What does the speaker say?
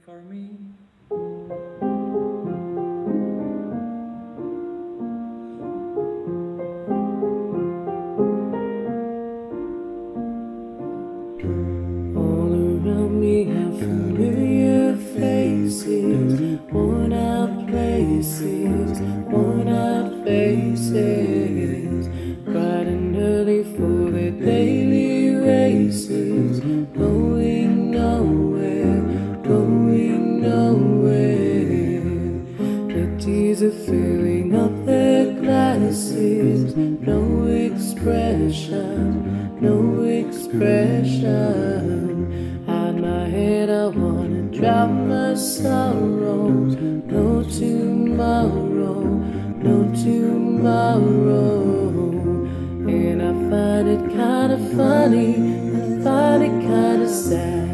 for me. All around me have familiar faces, worn out places, worn out faces, bright and early for their daily races, going nowhere, going nowhere. The tears are filling up their glasses, no expression, no expression. Hide my head, I wanna drop my sorrows. No tomorrow, no tomorrow. And I find it kinda funny, I find it kinda sad.